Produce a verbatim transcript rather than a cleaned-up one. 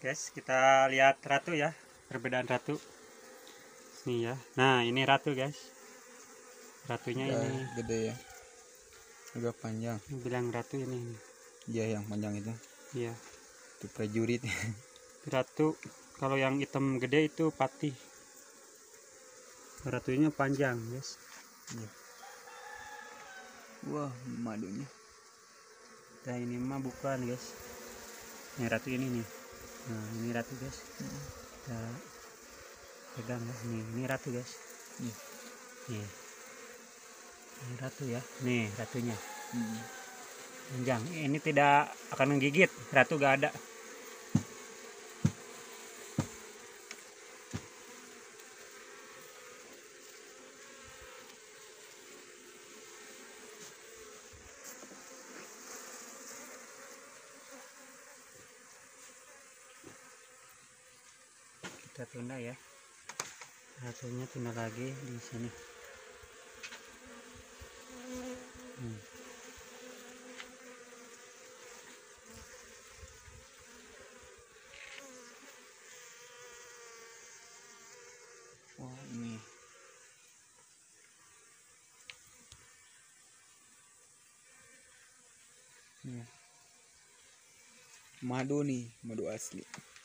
Guys, kita lihat ratu ya, perbedaan ratu. Nih ya. Nah, ini ratu, guys. Ratunya Udah ini gede ya, agak panjang. bilang ratu ini. Iya, yang panjang itu. Iya. Itu prajurit. Ratu, kalau yang hitam gede itu patih. Ratunya panjang, guys. Iya. Wah, madunya. Nah, ini mah bukan, guys. Ini ratu ini nih. Nah, ini ratu, guys. Kita pegang ya. Nih, ini ratu, guys. Iya. Nih. Ini ratu ya. Nih, ratunya. Hmm. Panjang. Ini tidak akan menggigit. Ratu gak ada. Kita tunda ya. Ratunya tunda lagi di sini. Hmm. Wah, ini. Iya. Madu nih, madu asli.